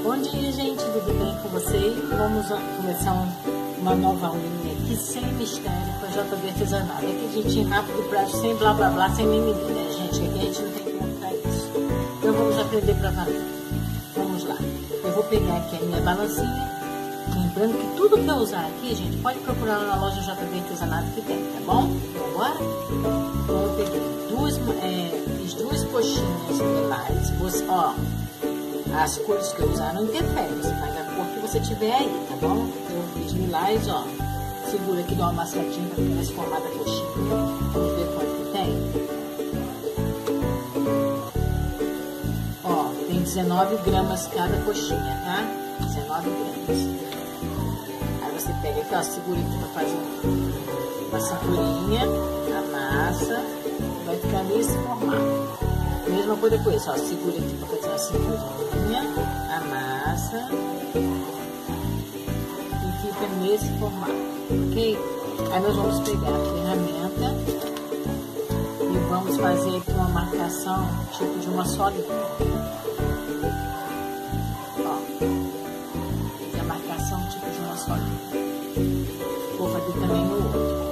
Bom dia, gente, tudo bem com vocês? Vamos começar uma nova aulinha aqui, sem mistério, com a JB Artesanato. Aqui a gente rápido, prático, sem blá blá blá, sem mimimi, né, gente? Aqui a gente não tem tempo pra isso. Então vamos aprender pra valer. Vamos lá. Eu vou pegar aqui a minha balancinha. Lembrando que tudo que eu usar aqui, gente, pode procurar na loja JB Artesanato que tem, tá bom? Vamos embora? Então eu peguei fiz duas coxinhas lilás. Ó, as cores que eu usar não interferem, você faz a cor que você tiver aí, tá bom? Eu fiz lilás, ó. Segura aqui, dá uma amassadinha pra ficar nesse formato da coxinha. Vamos ver quanto que tem. Ó, tem 19 gramas cada coxinha, tá? 19 gramas. Aí você pega aqui, ó, segura aqui pra fazer uma cinturinha, amassa, vai ficar nesse formato. Mesma coisa com isso, ó, segura aqui pra fazer uma cinturinha, amassa e fica nesse formato, ok? Aí nós vamos pegar a ferramenta e vamos fazer aqui uma marcação tipo de uma só linha. Ó, fiz a marcação tipo de uma só linha. Vou fazer também no outro.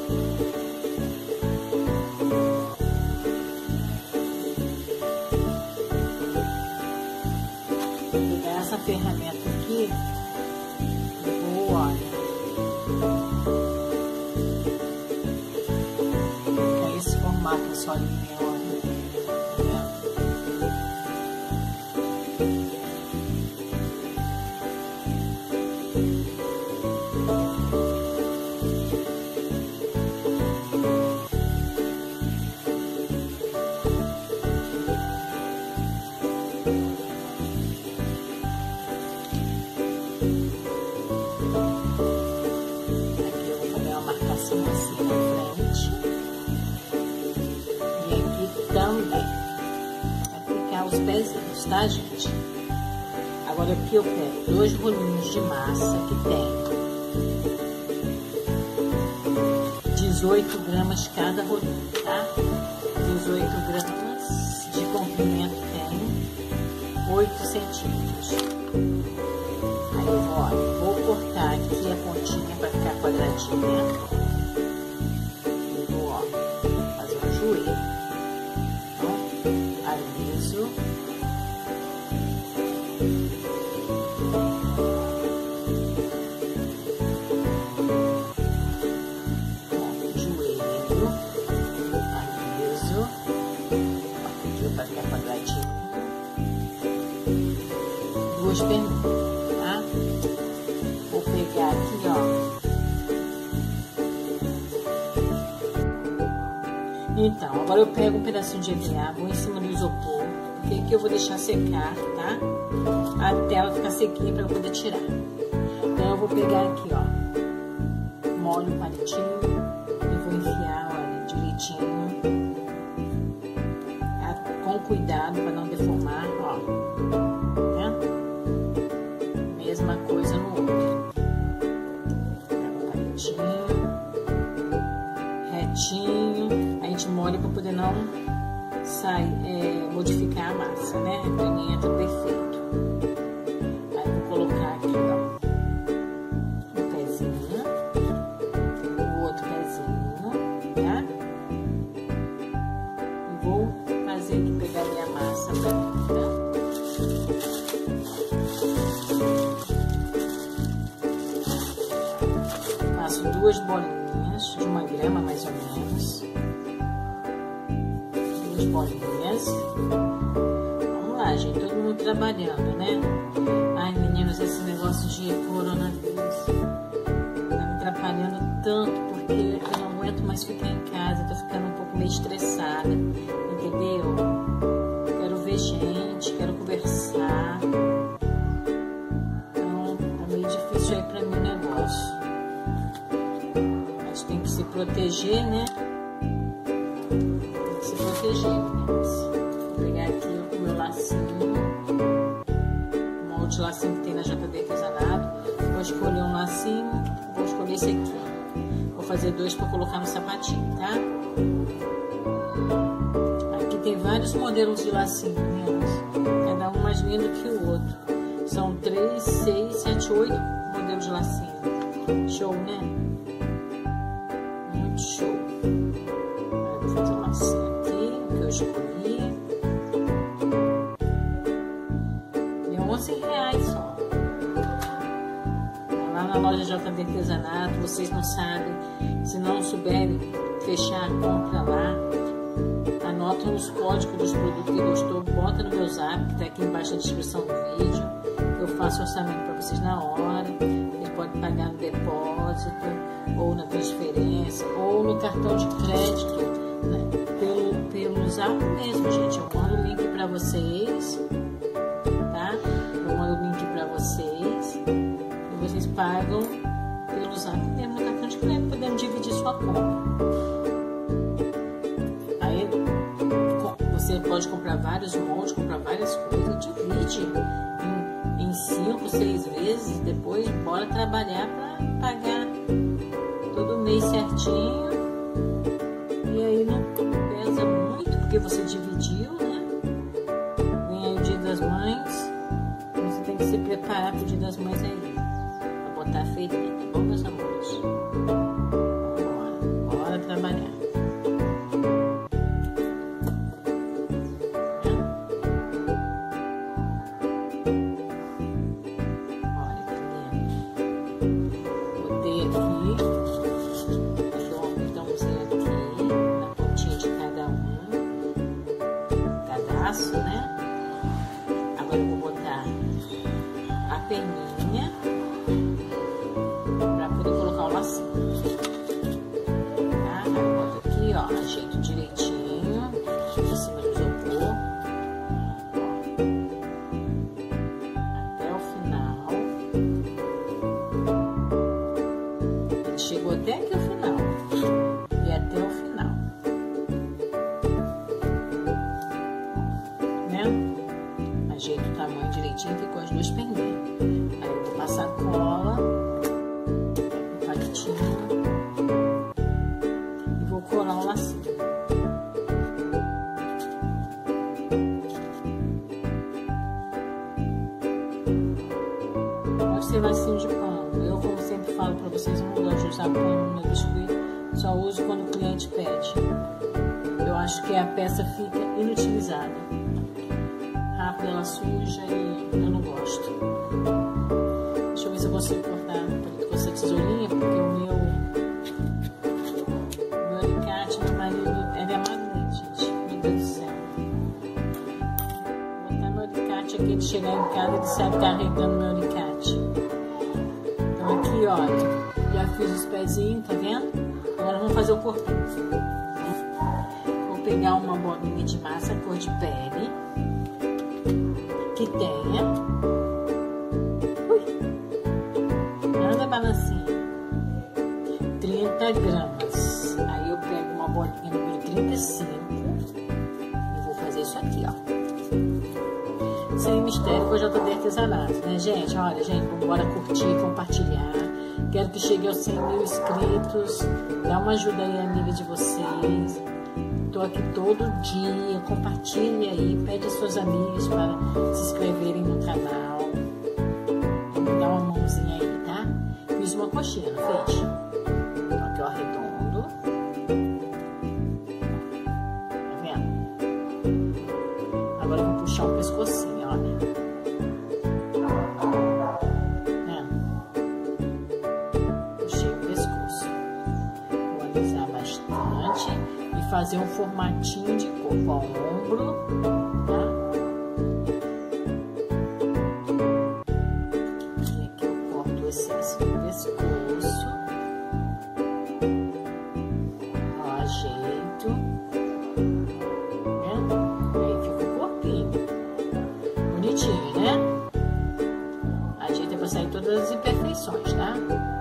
Essa ferramenta aqui, eu vou, olha, é esse formato só linha, olha, assim na frente, e aqui também vai ficar os pezinhos, tá, gente? Agora aqui eu pego 2 rolinhos de massa que tem 18 gramas cada rolinho, tá? 18 gramas de comprimento tem 8 centímetros. Aí eu vou cortar aqui a pontinha para ficar quadradinha. Duas perninhas, tá? Vou pegar aqui, ó. Então, agora eu pego um pedacinho de EVA, vou em cima do isopor, porque aqui eu vou deixar secar, tá? Até ela ficar sequinha pra eu poder tirar. Então eu vou pegar aqui, ó, molho o palitinho e vou enfiar, olha, direitinho, com cuidado pra não deformar, ó. Mesma coisa no outro. Pega o palitinho, retinho. A gente molha para poder não modificar a massa, né? Pra mim entra perfeito. Aí vou colocar aqui, ó, um pezinho, o outro pezinho, tá? E vou fazer aqui, pegar minha massa pra mim, tá? Faço 2 bolinhas de 1 grama mais ou menos. 2 bolinhas. Vamos lá, gente, todo mundo trabalhando, né? Ai, meninos, esse negócio de coronavírus tá me atrapalhando tanto, porque eu não aguento mais ficar em casa, tô ficando um pouco meio estressada, entendeu? Quero ver gente, quero conversar. Então, é meio difícil aí pra mim o negócio. Tem que se proteger, né? Tem que se proteger, meninas. Vou pegar aqui o meu lacinho, o molde de lacinho que tem na JB Artesanato. Vou escolher um lacinho, vou escolher esse aqui. Vou fazer 2 para colocar no sapatinho, tá? Aqui tem vários modelos de lacinho, meninas. Cada um mais lindo que o outro. São 3, 6, 7, 8 modelos de lacinho. Show, né? Muito show. Eu vou fazer um lacinho aqui, que eu escolhi. É R$11 só. Lá na loja JD Artesanato, vocês não sabem. Se não souberem fechar a compra lá, anota os códigos dos produtos que gostou, bota no meu zap, que tá aqui embaixo na descrição do vídeo. Eu faço orçamento para vocês na hora. Vocês podem pagar no depósito, ou na transferência, ou no cartão de crédito, né? Pelo zap mesmo, gente. Eu mando o link para vocês, tá? Eu mando o link para vocês e vocês pagam pelo zap mesmo no cartão de crédito. Podemos dividir sua compra. Aí você pode comprar vários moldes, comprar várias coisas, divide em 5, 6 vezes, depois bora trabalhar para pagar todo mês certinho. E aí não pesa muito, porque você dividiu, né? Vem aí o Dia das Mães, você tem que se preparar para o Dia das Mães aí, para botar a feirinha, tá bom, meus amores? Bora trabalhar. Né? Agora eu vou botar a perninha para poder colocar o lacinho, tá? Eu boto aqui, ó, ajeito direitinho em cima do isopor até o final. Ele chegou até aqui ao final e até o final. Ajeito o tamanho direitinho, ficou as duas perninhas. Aí eu vou passar cola, um palitinho e vou colar o lacinho. Pode ser lacinho de pano. Eu, como sempre falo pra vocês, eu não gosto de usar pano no meu biscuit, só uso quando o cliente pede. Eu acho que a peça fica inutilizada. Rápido, ela suja e eu não gosto. Deixa eu ver se eu consigo cortar com essa tesourinha, porque o meu alicate, meu marido, ele é magnético, gente. Meu Deus do céu. Vou botar meu alicate aqui, ele chegar em casa, ele sai carregando meu alicate. Então aqui, olha, já fiz os pezinhos, tá vendo? Agora vamos fazer o corpinho. Vou pegar uma bolinha de massa cor de pele, que tenha, nada balancinha, 30 gramas. Aí eu pego uma bolinha número 35 e vou fazer isso aqui, ó. Sem mistério com o JD Artesanato, né, gente? Olha, gente, vamos embora curtir, compartilhar. Quero que chegue aos 100 mil inscritos. Dá uma ajuda aí, amiga de vocês. Tô aqui todo dia, compartilhe aí, pede às suas amigas para se inscreverem no canal. Vamos dar uma mãozinha aí, tá? Fiz uma coxinha, não fez? Então aqui, ó, redondo. Tá vendo? Agora eu vou puxar o pescocinho, olha. Puxei o pescoço. Vou alisar bastante. Fazer um formatinho de corpo ao ombro, tá? E aqui eu corto o excesso do pescoço. Ó, ajeito. Né? Aí fica o corpinho. Bonitinho, né? Ajeita pra sair todas as imperfeições, tá?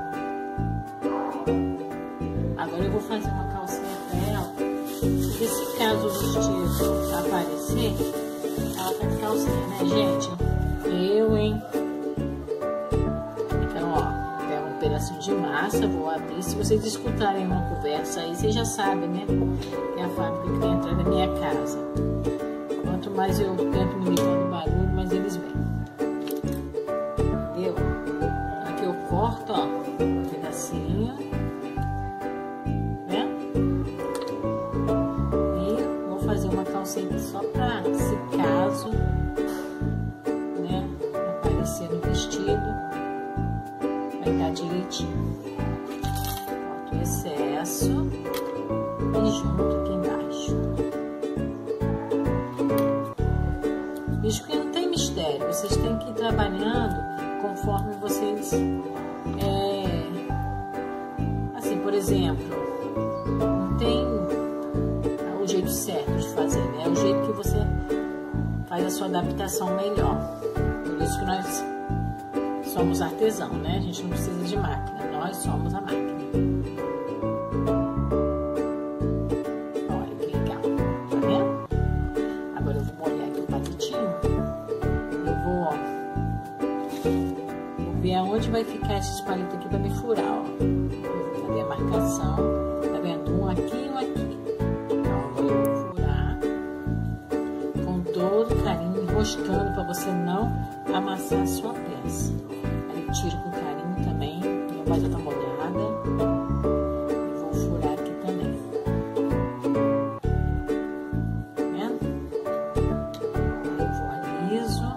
Agora eu vou fazer uma calcinha pra ela. Porque se caso o vestido aparecer, ela tá de calcinha, né, gente? Então, ó, pego um pedacinho de massa, vou abrir. Se vocês escutarem uma conversa aí, vocês já sabem, né? Que é a fábrica que tem atrás da minha casa. Quanto mais eu tento me ligar no barulho, mais eles vêm. descer no vestido, vai estar direitinho. Corta o excesso e junto aqui embaixo. Bicho que não tem mistério, vocês têm que ir trabalhando conforme vocês, assim, por exemplo, não tem o jeito certo de fazer, né? É o jeito que você faz a sua adaptação melhor. Por isso que nós somos artesão, né? A gente não precisa de máquina, nós somos a máquina. Olha que legal, tá vendo? Agora eu vou molhar aqui o palitinho. Eu vou ver aonde vai ficar esses palitos aqui pra me furar, ó. Cadê a marcação? Tá vendo? Um aqui e um aqui. Então agora eu vou furar com todo carinho, enroscando pra você não amassar a sua peça. Aí eu tiro com carinho também, minha base já tá molhada. E vou furar aqui também. Tá vendo? Aí eu vou aliso.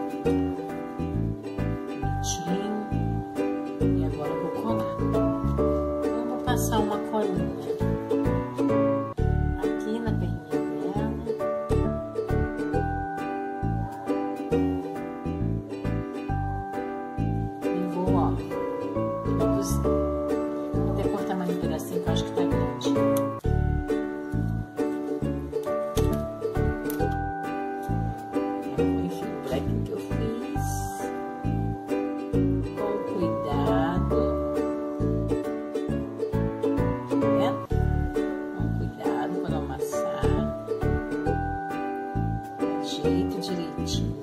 Bonitinho. E agora eu vou colar. Eu vou passar uma colinha aqui na perninha dela. Vou até cortar mais um pedacinho que eu acho que tá grande. Enfim, o black que eu fiz com cuidado, né? Com cuidado para não amassar, ajeito direitinho.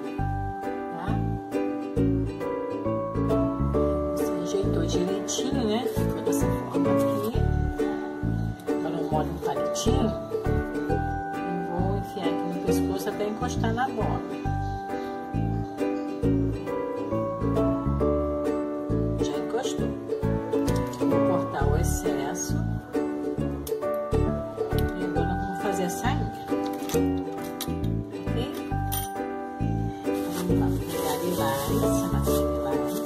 Ajeitou direitinho, né? Ficou dessa forma aqui. Agora eu molho um palitinho e vou enfiar aqui no pescoço até encostar na bola. Já encostou. Vou cortar o excesso e agora vamos fazer a sainha. Ok? Vamos lá, pegar lilás, a massinha lilás.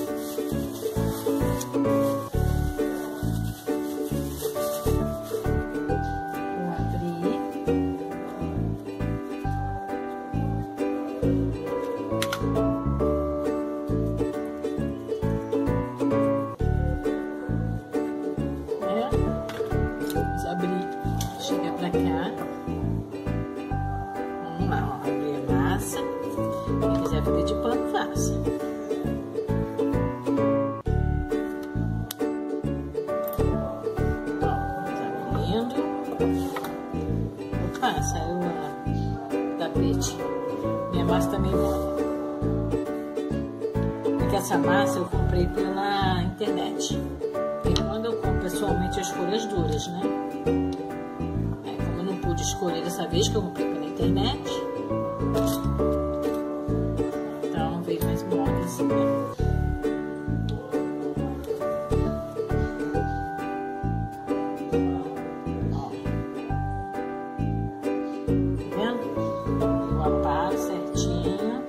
Chega pra cá. Vamos lá, ó, abrir a massa. Quem quiser fazer de pano, faça. Ó, tá abrindo. Opa, saiu o tapete. Minha massa também molha. Porque essa massa eu comprei pela internet. E quando eu compro pessoalmente, eu escolho as duras, né? De escolher dessa vez que eu comprei pela internet, então veio mais mole assim, né? Ó. Tá vendo? Eu aparo certinho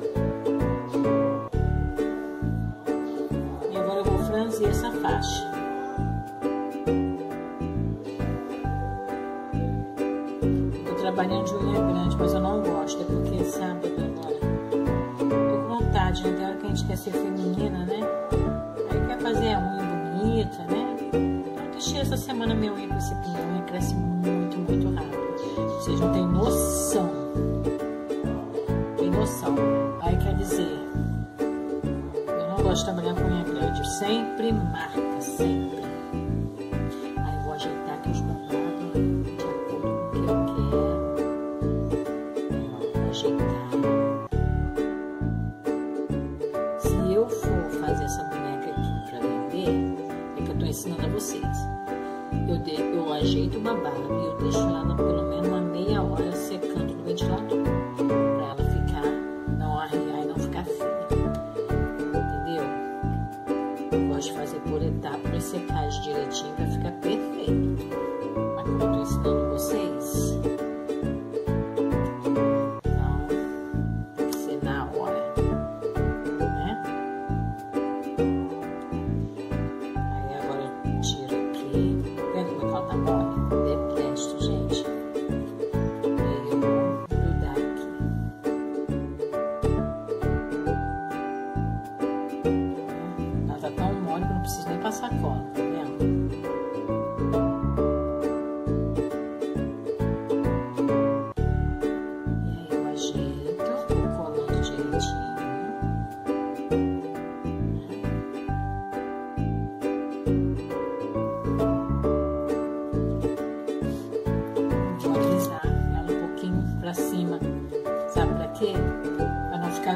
e agora eu vou franzir essa faixa. Trabalhando de unha grande, mas eu não gosto, é porque sábado agora tô com vontade, né? Tem hora que a gente quer ser feminina, né? Aí quer fazer a unha bonita, né? Eu deixei essa semana minha unha crescer, porque minha unha cresce muito, muito rápido. Vocês não têm noção. Tem noção. Aí quer dizer, eu não gosto de trabalhar com unha grande, sempre marca, sempre. Aí eu vou ajeitar aqui os babados. Se eu for fazer essa boneca aqui pra vender, é que eu tô ensinando a vocês. Eu ajeito o babado e eu deixo ela pelo menos uma meia hora secando no ventilador, pra ela ficar, não arriar e não ficar feia. Entendeu? Eu gosto de fazer por etapas, secar direitinho pra ficar perfeito. Mas como eu tô ensinando vocês,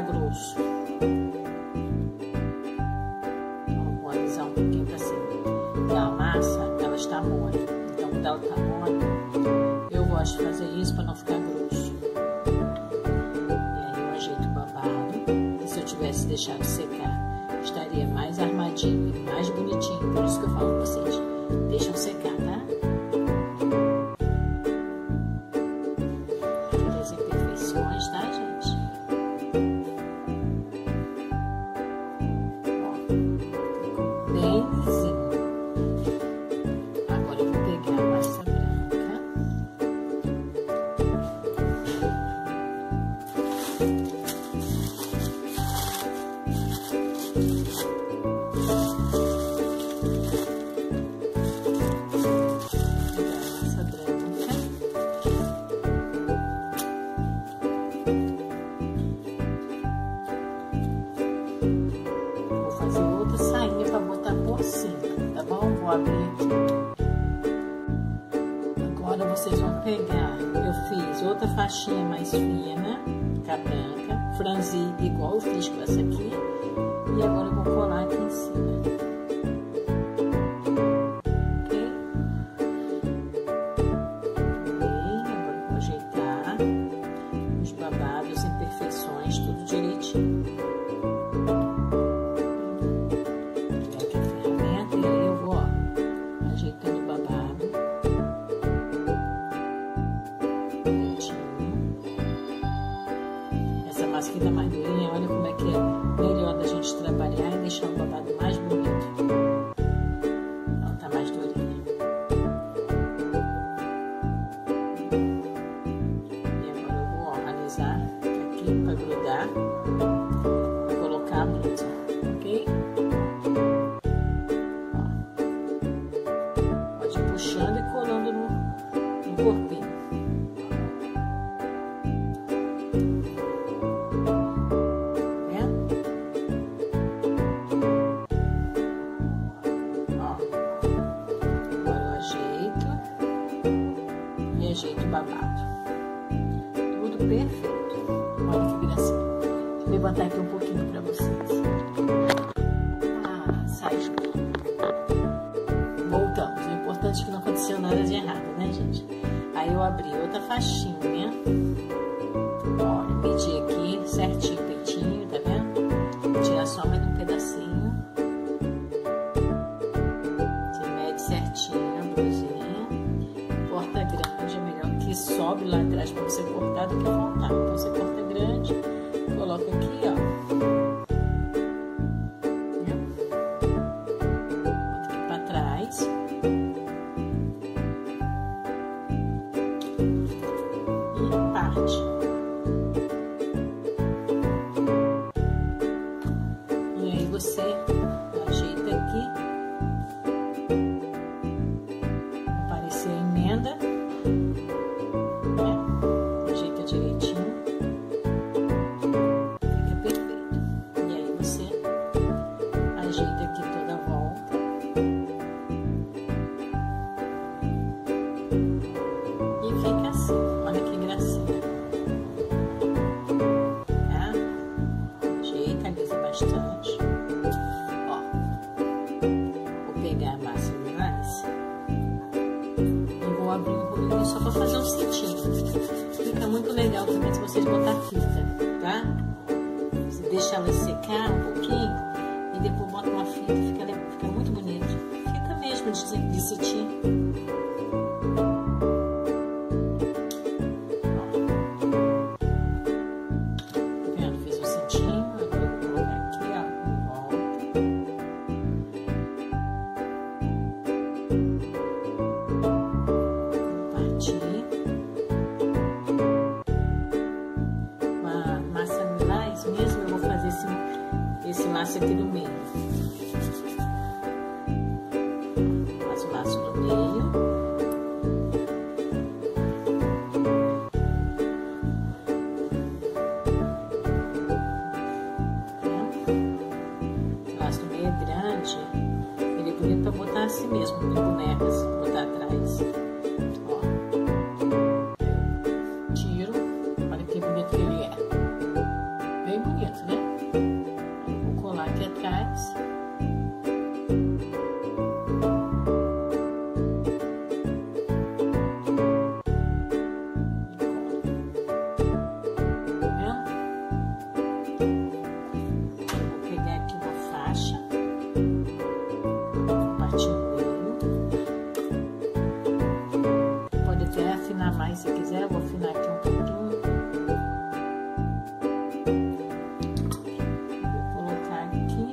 ficar grosso. Então, vou alisar um pouquinho pra cima. E a massa, ela está mole. Então, quando ela tá mole, eu gosto de fazer isso para não ficar grosso. E aí eu ajeito o babado. E se eu tivesse deixado secar, estaria mais armadinho e mais bonitinho. Por isso que eu falo pra vocês, deixam secar, tá? As imperfeições, tá, gente? Ó, ficou bem lisinho. Agora eu vou pegar a massa branca. Tá bom? Vou abrir aqui. Agora vocês vão pegar, eu fiz outra faixinha mais fina, com a branca, franzi igual eu fiz com essa aqui, e agora eu vou colar aqui em cima. Ok? Agora eu vou ajeitar os babados, imperfeições, tudo direitinho. Aqui da mais durinha, olha como é que é melhor da gente trabalhar e deixar o babado mais bonito. Ela tá mais durinha. E agora eu vou organizar aqui para grudar, para colocar a blusa, ok? Ó, pode ir puxando e colando no corpinho. Ajeito o babado. Tudo perfeito. Olha que gracinha. Deixa eu levantar aqui um pouquinho pra vocês. Ah, saiu. Voltamos. O importante é que não aconteceu nada de errado, né, gente? Aí eu abri outra faixinha. Olha, medi aqui certinho o peitinho, tá vendo? Vou tirar só mais um pedacinho. Você mede certinho a blusinha. Corta grande, é melhor que sobe lá atrás para você cortar do que voltar. Então você corta grande, coloca aqui, ó. Bota aqui para trás. E parte. E aí você ajeita aqui. Aparecer a emenda, né? Ajeita direitinho, fica perfeito. E aí você ajeita aqui toda a volta e fica assim. Olha que gracinha, tá? Ajeita, alisa bastante. Ó, vou pegar a massa de mais. Vou abrir um pouquinho só para fazer um cintinho. Fica muito legal também se vocês botar fita, tá? Você deixa ela secar um pouquinho e depois bota uma fita, fica muito bonito. Fita mesmo de cetim. Tá vendo? Fiz um cintinho, agora eu vou colocar aqui, ó, em volta. Com a massa lilás mesmo, eu vou fazer esse laço aqui do meio. Faz o laço do meio. O laço do meio é grande, ele é bonito pra botar assim mesmo, em bonecas, botar atrás. Ó, eu tiro, olha que bonito que ele é. Bem bonito. certo, né? Eu vou colar aqui atrás. Mais se quiser, eu vou afinar aqui um pouquinho. Vou colocar aqui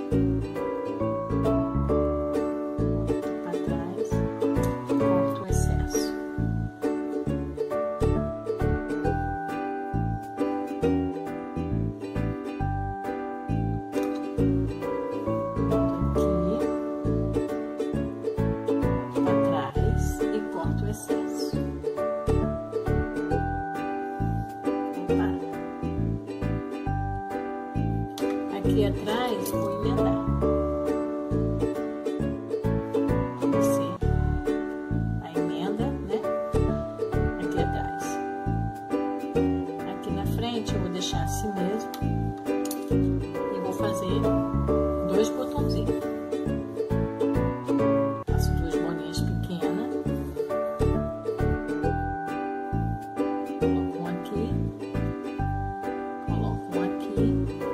para trás, corto o excesso. Aqui para trás e corto o excesso. Aqui atrás eu vou emendar. Vai ser a emenda, né? Aqui atrás. Aqui na frente eu vou deixar assim mesmo. E vou fazer 2 botãozinhos. Faço 2 bolinhas pequenas. Coloco um aqui. Coloco um aqui.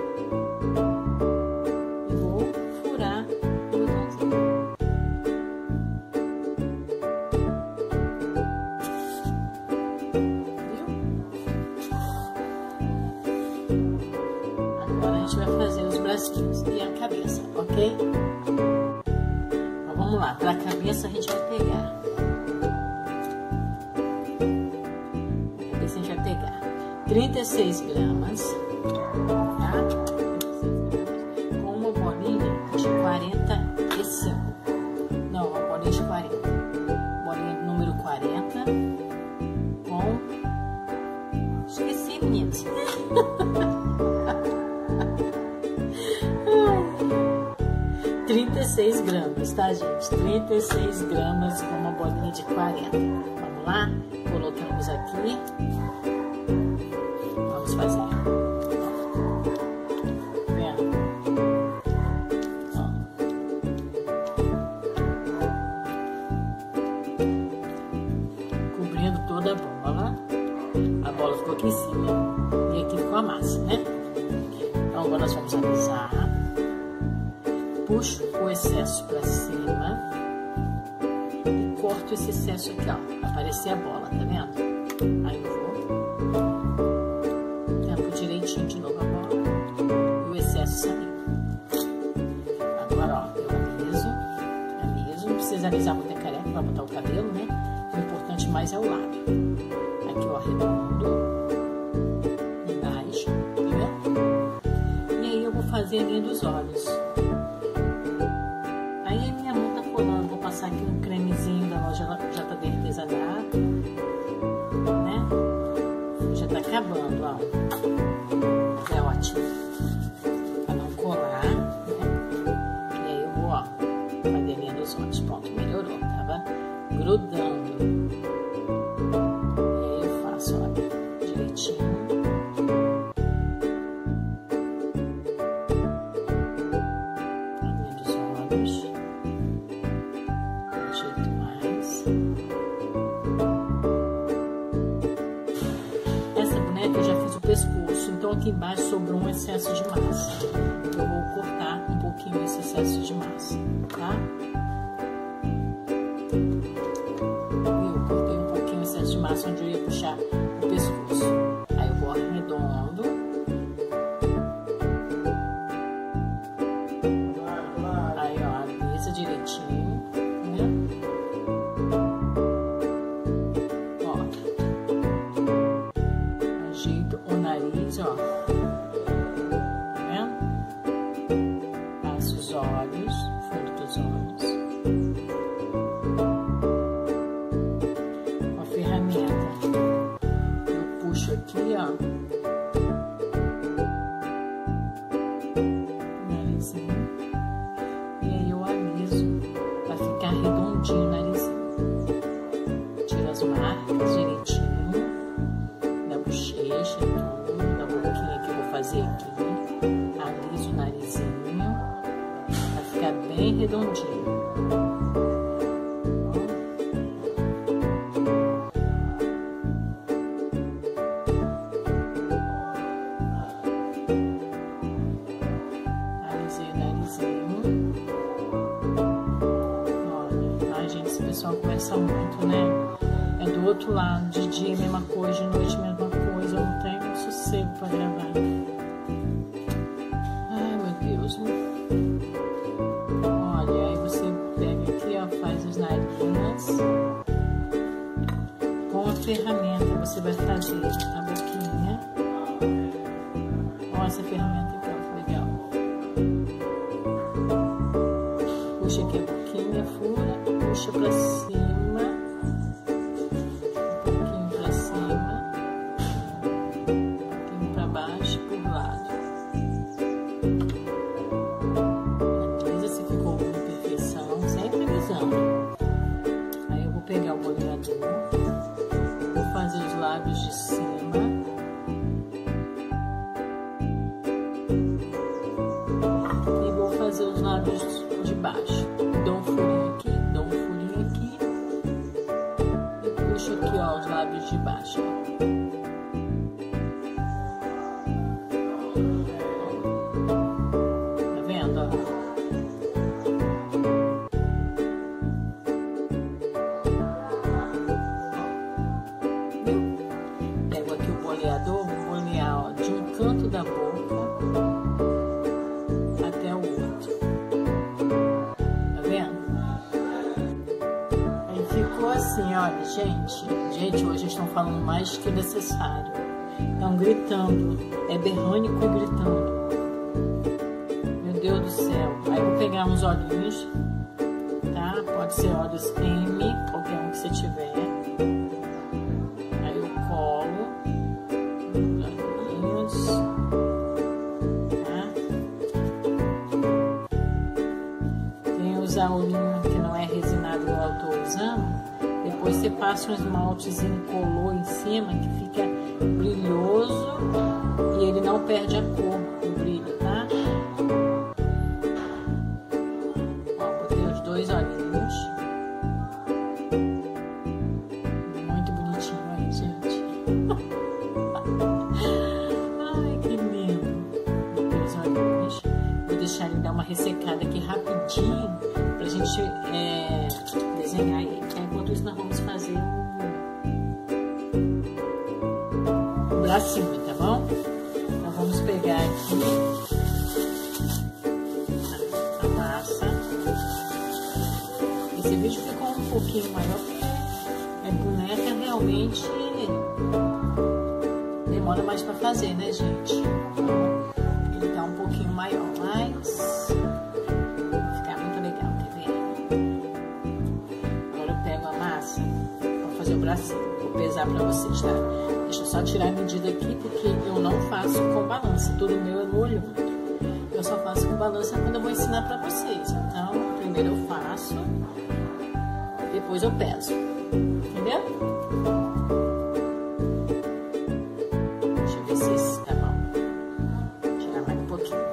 Vai fazer os bracinhos e a cabeça, ok? Então vamos lá, para a cabeça a gente vai pegar. A cabeça a gente vai pegar 36 gramas, tá? 36 gramas, com uma bolinha de 45. Não, uma bolinha de 40. Bolinha número 40 com... Esqueci, meninas. 36 gramas, tá, gente? 36 gramas com uma bolinha de 40. Vamos lá? Colocamos aqui. Vamos fazer. Vendo? Ó. Cobrindo toda a bola. A bola ficou aqui em cima. E aqui ficou a massa, né? Então agora nós vamos alisar. Puxo o excesso para cima e corto esse excesso aqui, ó, pra aparecer a bola, tá vendo? Aí eu vou, tampo direitinho de novo a bola e o excesso saiu. Agora, ó, eu aliso, não precisa alisar muito a careca pra botar o cabelo, né? O importante mais é o lado. Aqui eu arredondo, embaixo, tá vendo? E aí eu vou fazer a linha dos olhos. Aí a minha mão tá colando, vou passar aqui um cremezinho da loja JB Artesanato, né? Já tá acabando, ó. Mas é ótimo. Pra não colar, né? E aí eu vou, ó, fazer a linha dos olhos. Pronto, melhorou, tava grudando. E aí eu faço, ó, direitinho. Eu já fiz o pescoço, então aqui embaixo sobrou um excesso de massa. Eu vou cortar um pouquinho esse excesso de massa, tá? Eu cortei um pouquinho o excesso de massa onde eu ia puxar o pescoço. Aí eu vou arredondo. Aí, ó, alisa direitinho, tá vendo? O nariz, ó, tá vendo? Passo os olhos, fundo dos olhos, com a ferramenta. redondinho. Alisei o narizinho. Olha, ai gente, esse pessoal conversa muito, né? É do outro lado, de dia a mesma coisa, de noite a mesma coisa, eu não tenho sossego pra gravar. Ai, meu Deus. Olha, aí você pega aqui, ó, faz as narinas. Com a ferramenta você vai fazer a boquinha. Ó, essa ferramenta aqui, ó, legal. Puxa aqui a boquinha, fura, puxa pra cima. Aí eu vou pegar o boleador, vou fazer os lábios de cima e vou fazer os lábios de baixo. Dou um furinho aqui, dou um furinho aqui e puxo aqui, ó, os lábios de baixo, ó. Tá vendo, ó? Vou bolear, ó, de um canto da boca até o outro. Tá vendo? Aí ficou assim, olha, gente. Gente, hoje estão falando mais que necessário. Estão gritando. É berrânico e gritando. Meu Deus do céu. Aí eu vou pegar uns olhinhos, tá? Pode ser olhos M, qualquer um que você tiver. Usar olhinho que não é resinado igual eu tô usando, depois você passa um esmaltezinho color em cima que fica brilhoso e ele não perde a cor, o brilho, tá? Ó, botei os dois olhinhos. Muito bonitinho aí, gente. Ai, que lindo. Botei os olhinhos. Vou deixar ele dar uma ressecada aqui rapidinho pra gente desenhar ele. Enquanto isso, nós vamos fazer o bracinho, tá bom? Então vamos pegar aqui a massa. Esse vídeo ficou um pouquinho maior porque a boneca realmente demora mais pra fazer, né, gente? Então, ele tá um pouquinho maior, mas o bracinho. Vou pesar pra vocês, tá? Deixa eu só tirar a medida aqui, porque eu não faço com balança. Tudo meu é no olhômetro. Eu só faço com balança quando eu vou ensinar pra vocês. Então, primeiro eu faço, depois eu peso. Entendeu? Deixa eu ver se esse tá bom. Vou tirar mais um pouquinho.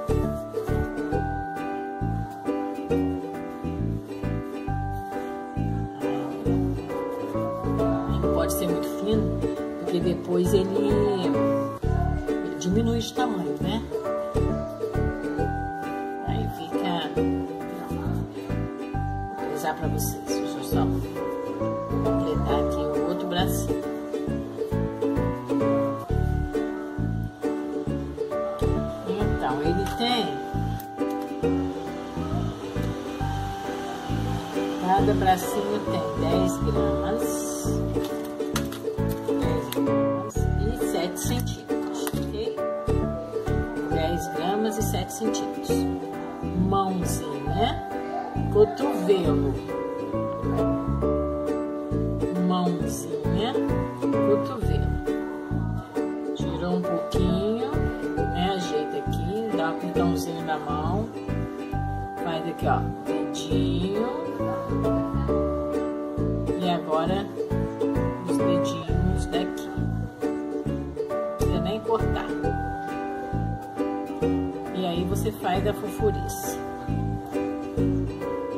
Pode ser muito fino, porque depois ele diminui de tamanho, né? Aí fica... Vou pesar pra vocês. Deixa eu só completar aqui o outro bracinho. Então, ele tem... Cada bracinho tem 10 gramas. 7 centímetros, ok? 10 gramas e 7 centímetros. Mãozinha, cotovelo. Mãozinha, cotovelo. Tirou um pouquinho, né? Ajeita aqui, dá um apertãozinho na mão. Faz aqui, ó, dedinho. E agora, os dedinhos daqui. Nem cortar. E aí você faz a fofurice.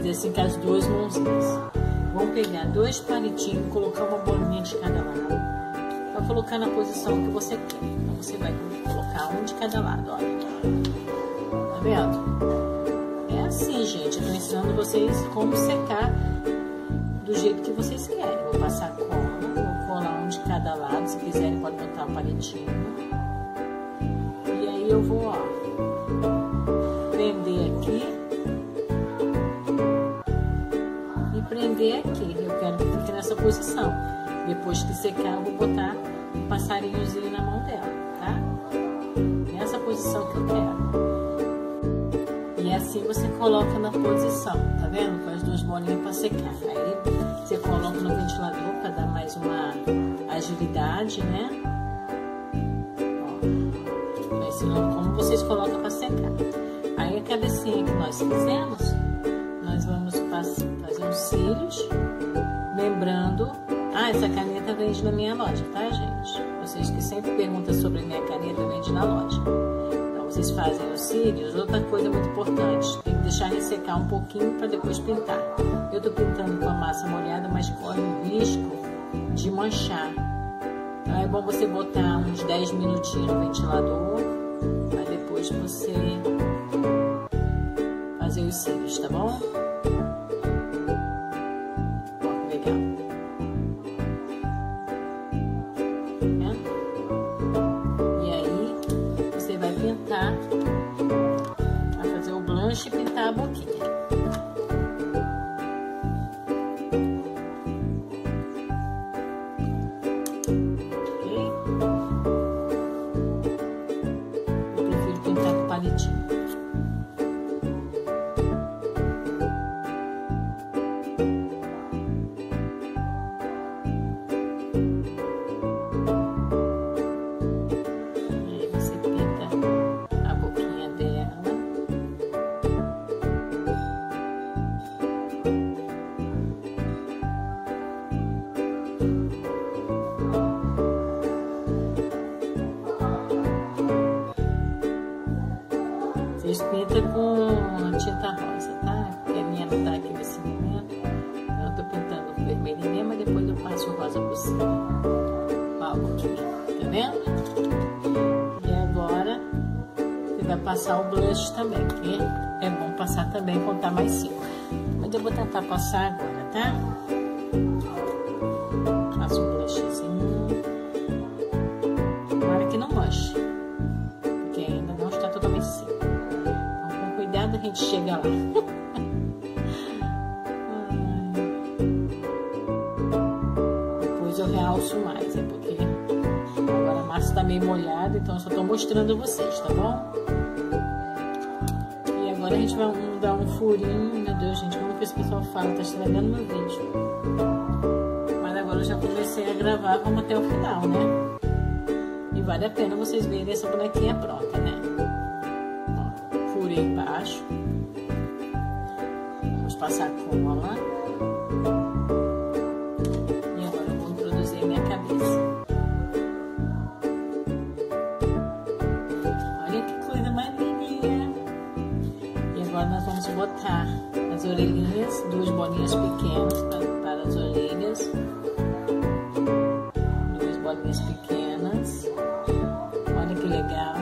fazer assim com as duas mãozinhas. Vamos pegar 2 palitinhos, colocar uma bolinha de cada lado, para colocar na posição que você quer. Então você vai colocar um de cada lado, olha. Tá vendo? É assim, gente. Eu tô ensinando vocês como secar do jeito que vocês querem. Vou passar cola, vou colar um de cada lado. Se quiserem, pode botar um palitinho. E aí eu vou, ó, prender aqui. Prender aqui, eu quero que fique nessa posição. Depois que secar, eu vou botar um passarinhozinho na mão dela, tá? Nessa posição que eu quero. E assim você coloca na posição, tá vendo? Com as 2 bolinhas para secar. Aí você coloca no ventilador para dar mais uma agilidade, né? Ó, tô ensinando como vocês colocam para secar. Aí a cabecinha que nós fizemos, nós vamos fazer uns cílios, lembrando, essa caneta vende na minha loja, tá, gente? Vocês que sempre perguntam sobre a minha caneta, vende na loja. Então, vocês fazem os cílios. Outra coisa muito importante, tem que deixar ressecar um pouquinho para depois pintar. Eu tô pintando com a massa molhada, mas corre o risco de manchar. Então, é bom você botar uns 10 minutinhos no ventilador, para depois você fazer os cílios, tá bom? Vai fazer o blanche e pintar a boquinha. Ok? Eu prefiro pintar com palitinho. Vocês pintam com tinta rosa, tá? Porque a minha não tá aqui nesse momento. Então eu tô pintando com vermelho mesmo, mas depois eu passo o rosa por cima. Ó, um pouquinho, tá vendo? E agora você vai passar o blush também, porque é bom passar também quando tá mais seco. Mas eu vou tentar passar agora, tá? Passo um blushzinho. Tomara que não manche, porque ainda não está totalmente seco. A gente chega lá. Depois eu realço mais, porque agora a massa tá meio molhada, então eu só tô mostrando a vocês, tá bom? E agora a gente vai dar um furinho. Meu Deus, gente, como que esse pessoal fala? Tá estragando meu vídeo. Mas agora eu já comecei a gravar, vamos até o final, né? E vale a pena vocês verem essa bonequinha pronta, né? Furei embaixo, vamos passar cola e agora eu vou introduzir a minha cabeça. Olha que coisa mais lindinha! E agora nós vamos botar as orelhinhas, 2 bolinhas pequenas para as orelhas, 2 bolinhas pequenas. Olha que legal!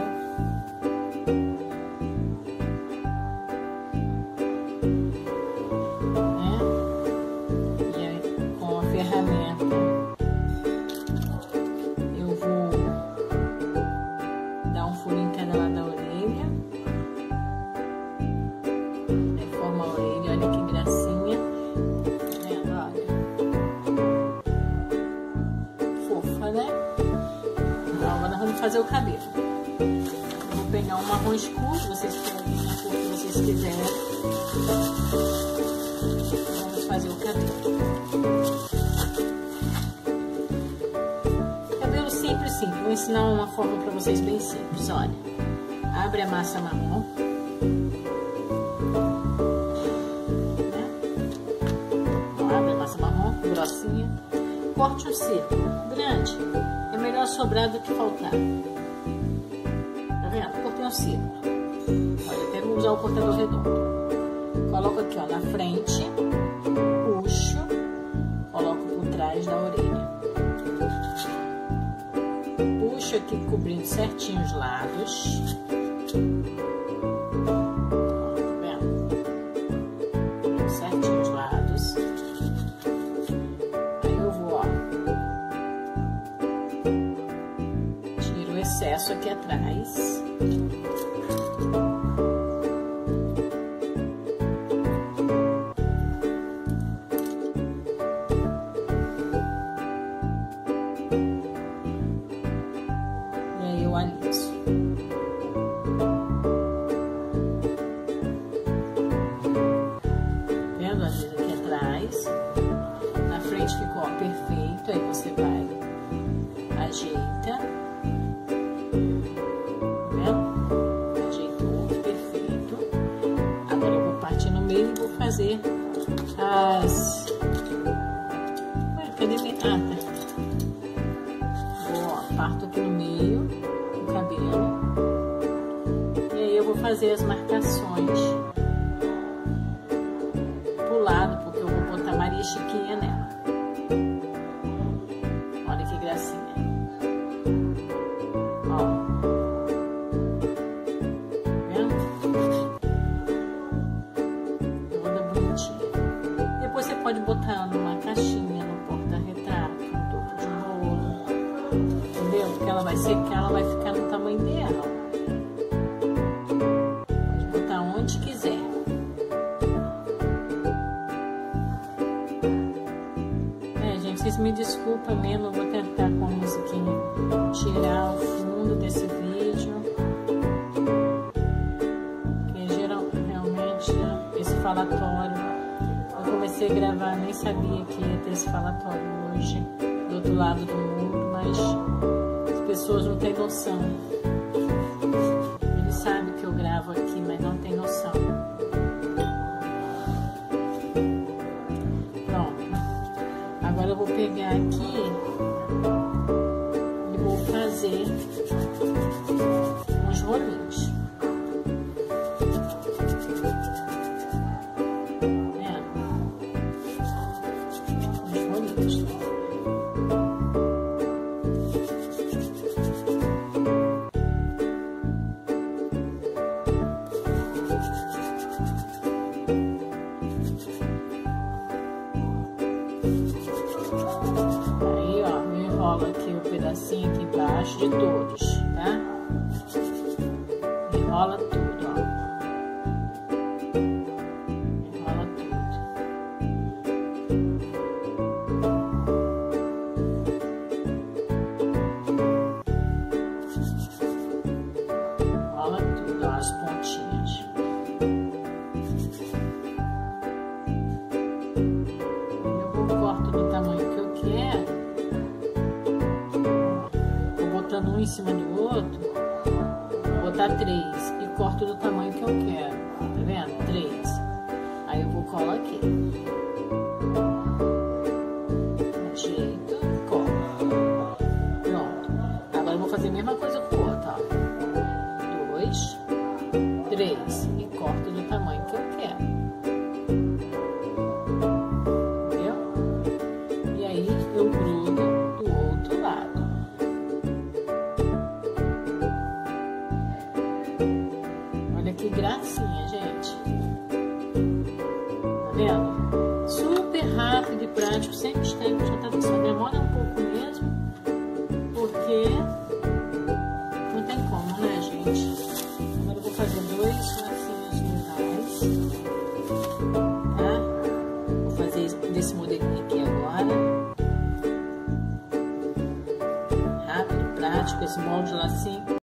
Eu vou dar um furinho em cada lado da orelha. Deforma a orelha, olha que gracinha. Tá vendo? Olha. Fofa, né? Então, agora nós vamos fazer o cabelo. Eu vou pegar um marrom escuro, vocês podem a cor que vocês quiserem. Vamos fazer o cabelo. Simples, vou ensinar uma forma para vocês bem simples, olha. Abre a massa marrom, né? Então, abre a massa marrom, grossinha. Corte um círculo grande, é melhor sobrar do que faltar. Tá vendo? Cortei um círculo. Olha, eu quero usar o cortador redondo. Coloco aqui, ó, na frente, puxo, coloco por trás da orelha. Puxo aqui cobrindo certinho os lados. Tá vendo? Certinho os lados. Aí eu vou, ó, tiro o excesso aqui atrás. Eu aliso. Vendo? Aliso aqui atrás. Na frente ficou, ó, perfeito. Aí você vai, ajeita. Vendo? Ajeitou, perfeito. Agora eu vou partir no meio e vou fazer as... Ué, cadê minha... Ah, tá. Vou, ó, parto aqui no meio o cabelo. E aí eu vou fazer as marcações pro lado, porque eu vou botar Maria Chiquinha nela. Olha que gracinha. Ó. Vendo? Toda bonitinha. Depois você pode botar numa caixinha, no porta-retrato, no topo de bolo. Entendeu? Porque ela vai secar, ela vai ficar no tamanho ideal. Pode botar onde quiser. Gente, vocês me desculpem mesmo, eu vou tentar com a musiquinha tirar o fundo desse vídeo. Porque realmente esse falatório, eu comecei a gravar, nem sabia que ia ter esse falatório hoje, do outro lado do mundo, mas as pessoas não têm noção. Eles sabem que eu gravo aqui, mas não tem noção. Pronto. Agora eu vou pegar aqui e vou fazer uns rolinhos. Uns rolinhos. Aí, ó, eu enrolo aqui o pedacinho aqui embaixo de todos, tá? Enrola tudo, ó. Enrola tudo. Enrola tudo, ó, as pontinhas. Corto do tamanho que eu quero, vou botando um em cima do outro, vou botar 3 e corto do tamanho que eu quero, tá vendo? 3. Aí eu vou colar aqui, ajeito e colo. Pronto. Agora eu vou fazer a mesma coisa com o outro, ó. 2, 3 e corto do tamanho que eu quero. Eu grudo do outro lado. Olha que gracinha, gente. Tá vendo? Super rápido e prático, sem mistério, já tá só demora um pouco mesmo, porque não tem como, né, gente? Agora eu vou fazer 2 lacinhos legais, tá? Vou fazer desse modelinho aqui agora. Prático, esse molde de lacinho.